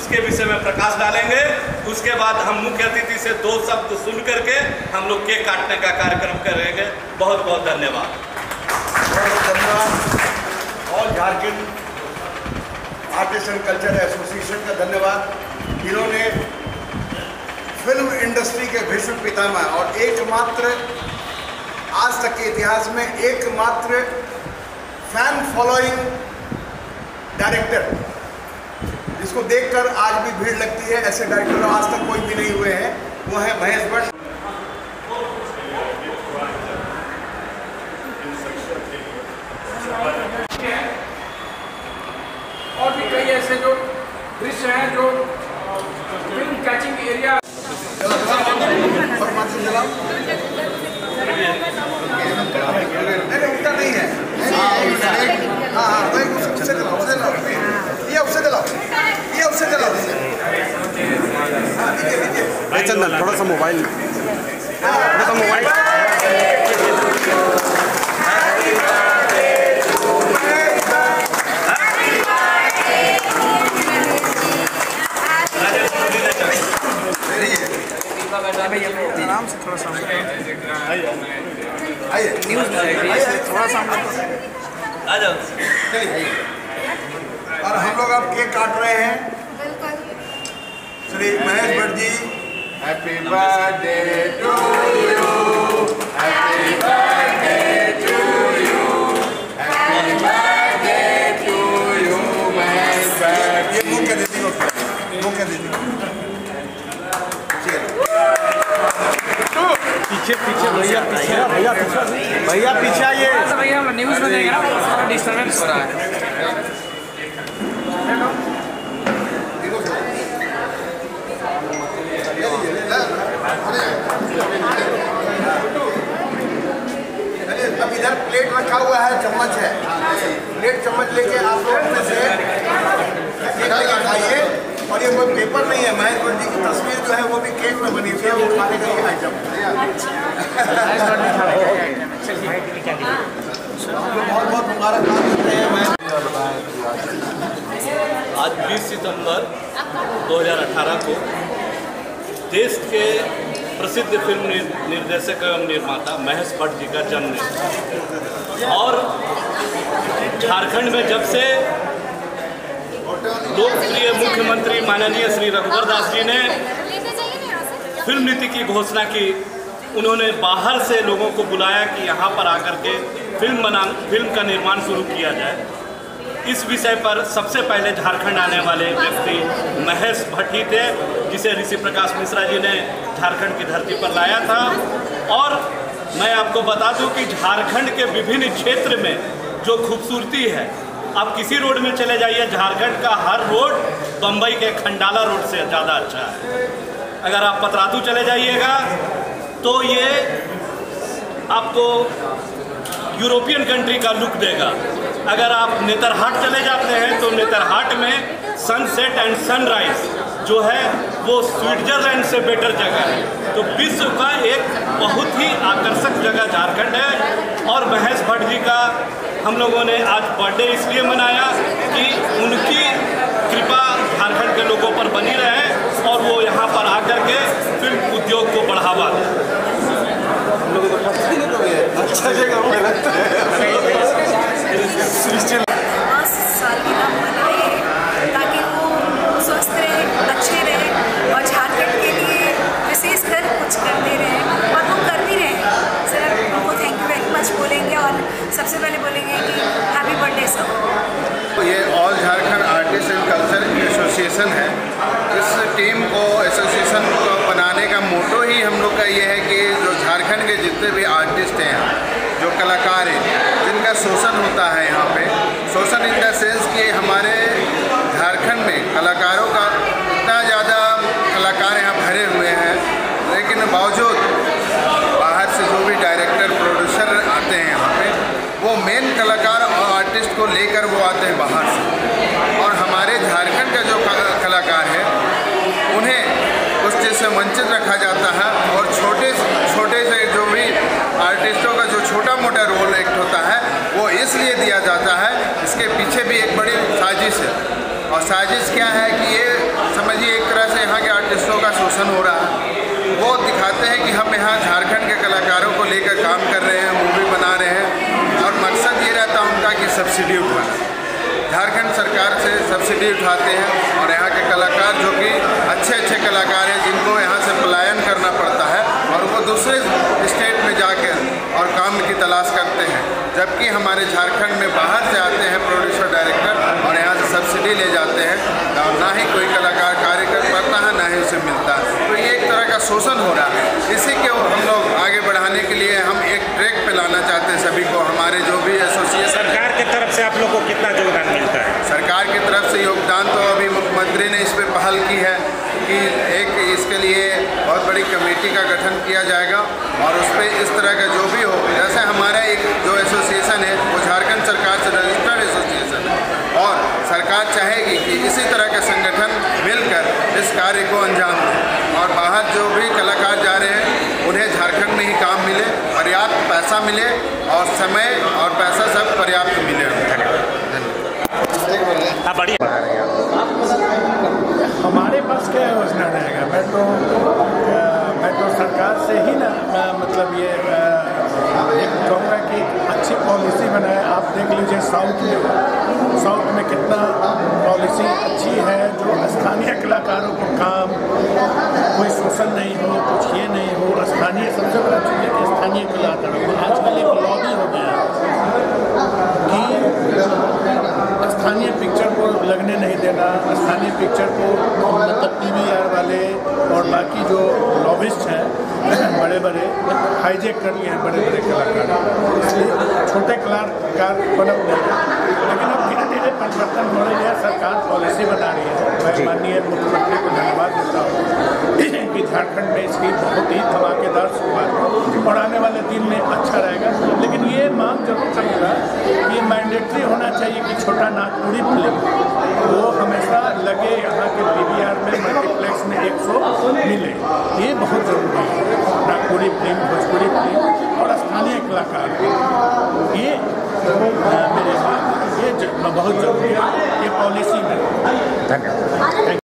उसके विषय में प्रकाश डालेंगे। उसके बाद हम मुख्य अतिथि से 2 शब्द सुन करके हम लोग केक काटने का कार्यक्रम करेंगे। बहुत बहुत धन्यवाद। और Jharkhand artist and culture association का धन्यवाद। इन्होंने फिल्म इंडस्ट्री के भीष्म पितामह और एकमात्र आज तक के इतिहास में एकमात्र फैन फॉलोइंग डायरेक्टर जिसको देखकर आज भी भीड़ लगती है, ऐसे डायरेक्टर आज तक कोई भी नहीं हुए हैं, वो है महेश भट्ट। और भी कई ऐसे जो दृश्य हैं जो फिल्म कैचिंग एरिया। उतना नहीं है। हाँ, उससे चलाओ, ये उससे चलाओ, ये उससे चलाओ। चंदन थोड़ा सा मोबाइल, आराम से थोड़ा सा आइए न्यूज़ में थोड़ा सा आ जाओ। चलिए, और हम लोग अब केक काट रहे हैं। Shri Mahesh Bhatt ji, happy birthday to you, happy birthday to you, happy birthday to you Mahesh Bhatt. ये मुंह के दे दी, मुंह के दे दी। पीछे पीछे भैया पीछे, भैया पीछे आइए। भैया न्यूज़ में देंगे ना, डिस्टर्बेंस हो रहा है। अब इधर प्लेट रखा हुआ है, चम्मच है, प्लेट चम्मच लेके आप लोग अपने से केक खाइए। और ये कोई पेपर नहीं है, महेश भट्ट जी की तस्वीर जो है वो भी केक में बनी हुई है, वो खाने का ये आइटम। बहुत बहुत मुबारकबाद देते हैं। आज 20 सितंबर 2018 को देश के प्रसिद्ध फिल्म निर्देशक एवं निर्माता महेश भट्ट जी का जन्मदिन, और झारखंड में जब से लोकप्रिय मुख्यमंत्री माननीय श्री रघुवर दास जी ने फिल्म नीति की घोषणा की, उन्होंने बाहर से लोगों को बुलाया कि यहाँ पर आकर के फिल्म का निर्माण शुरू किया जाए। इस विषय पर सबसे पहले झारखंड आने वाले व्यक्ति महेश भट्ट ही थे, जिसे ऋषि प्रकाश मिश्रा जी ने झारखंड की धरती पर लाया था। और मैं आपको बता दूं कि झारखंड के विभिन्न क्षेत्र में जो खूबसूरती है, आप किसी रोड में चले जाइए, झारखंड का हर रोड बम्बई के खंडाला रोड से ज़्यादा अच्छा है। अगर आप पतरातू चले जाइएगा तो ये आपको यूरोपियन कंट्री का लुक देगा। अगर आप नेतरहाट चले जाते हैं तो नेतरहाट में सनसेट एंड सनराइज जो है वो स्विट्जरलैंड से बेटर जगह है। तो विश्व का एक बहुत ही आकर्षक जगह झारखंड है। और महेश भट्ट जी का हम लोगों ने आज बर्थडे इसलिए मनाया कि उनकी कृपा झारखंड के लोगों पर बनी रहे और वो यहाँ पर आकर के फिल्म उद्योग को बढ़ावा दें। अच्छा जगह सालगिरह मनाए ताकि वो स्वस्थ रहे, अच्छे रहे और झारखंड के लिए विशेषकर कुछ करते रहे, और वो कर भी रहे हैं। सर उनको थैंक यू वेरी मच बोलेंगे और सबसे पहले बोलेंगे कि हैप्पी बर्थडे सर। तो ये all Jharkhand artist and culture association है। इस टीम को, एसोसिएशन को बनाने का मोटो ही हम लोग का ये है कि जो झारखंड के जितने भी आर्टिस्ट हैं, जो कलाकार हैं, जिनका शोषण होता है यहाँ पे, शोषण इन द सेंस कि हमारे झारखंड में कलाकारों का इतना ज़्यादा कलाकार यहाँ भरे हुए हैं, लेकिन बावजूद बाहर से जो भी डायरेक्टर प्रोड्यूसर आते हैं यहाँ पे, वो मेन कलाकार और आर्टिस्ट को लेकर वो आते हैं बाहर से। और हमारे झारखंड का जो कलाकार है उन्हें उस चीज़ से वंचित रखा जाता है। और छोटे से जो भी आर्टिस्टों का जो छोटा मोटा रोल एक्ट होता है वो इसलिए दिया जाता है, इसके पीछे भी एक बड़ी साजिश है। और साजिश क्या है कि ये सब शोषण हो रहा है, वो दिखाते हैं कि हम यहाँ झारखंड के कलाकारों को लेकर काम कर रहे हैं, मूवी बना रहे हैं और मकसद ये रहता है उनका कि सब्सिडी उठाना। झारखंड सरकार से सब्सिडी उठाते हैं और यहाँ के कलाकार जो कि अच्छे कलाकार हैं जिनको यहाँ से पलायन करना पड़ता है और वो दूसरे स्टेट में जाकर और काम की तलाश करते हैं, जबकि हमारे झारखंड में बाहर से आते हैं प्रोड्यूसर डायरेक्टर और यहाँ से सब्सिडी ले जाते हैं और ना ही कोई कलाकार कार्य कर पाता है ना ही उसे मिलता है। तो ये एक तरह का शोषण हो रहा है। इसी को हम लोग आगे बढ़ाने के लिए हम एक ट्रैक पे लाना चाहते हैं सभी को। हमारे जो भी एसोसिएशन, सरकार की तरफ से आप लोग को कितना योगदान मिलता है? सरकार की तरफ से योगदान तो अभी मुख्यमंत्री ने इस पर पहल की है कि एक इसके लिए बहुत बड़ी कमेटी का गठन किया जाएगा और उस पर इस तरह का जो भी हो, जैसे हमारा एक जो एसोसिएशन है वो झारखंड सरकार से रजिस्टर्ड एसोसिएशन है और सरकार चाहेगी कि इसी तरह के संगठन मिलकर इस कार्य को अंजाम दें और बाहर जो भी कलाकार जा रहे हैं उन्हें झारखंड में ही काम मिले, पर्याप्त पैसा मिले और समय और पैसा सब पर्याप्त मिले। हमारे पास क्या योजना रहेगा? मैं तो सरकार से ही ना मतलब ये कहूँगा कि अच्छी पॉलिसी बनाए। आप देख लीजिए साउथ में कितना पॉलिसी अच्छी है, जो स्थानीय कलाकारों को काम, कोई शोषण नहीं हो, कुछ ये नहीं हो, स्थानीय सबसे बड़ा चीज़ है कि स्थानीय कलाकारों को आजकल एक लॉबी हो गया कि स्थानीय पिक्चर को लगने नहीं देना, स्थानीय पिक्चर को मतलब PVR वाले और बाकी जो लॉबिस्ट हैं बड़े हाईजेक कर लिए हैं बड़े कलाकार, इसलिए छोटे कलाकार पनप नहीं। लेकिन अब धीरे धीरे परिवर्तन हो रही है, सरकार पॉलिसी बना रही है। मैं माननीय मुख्यमंत्री को धन्यवाद देता हूँ कि झारखंड में इसकी बहुत ही धमाकेदार शुरुआत और आने वाले दिन में अच्छा रहेगा। लेकिन ये मांग जरूर करूँगा कि ये मैंडेटरी होना चाहिए कि छोटा नागपुरी फिल्म वो हमेशा लगे यहाँ के PVR में, मल्टीप्लेक्स में 100 मिले। ये बहुत ज़रूरी है। नागपुरी फिल्म, भोजपुरी फिल्म और स्थानीय कलाकार ये मेरे ये बहुत ज़रूरी है, ये पॉलिसी में।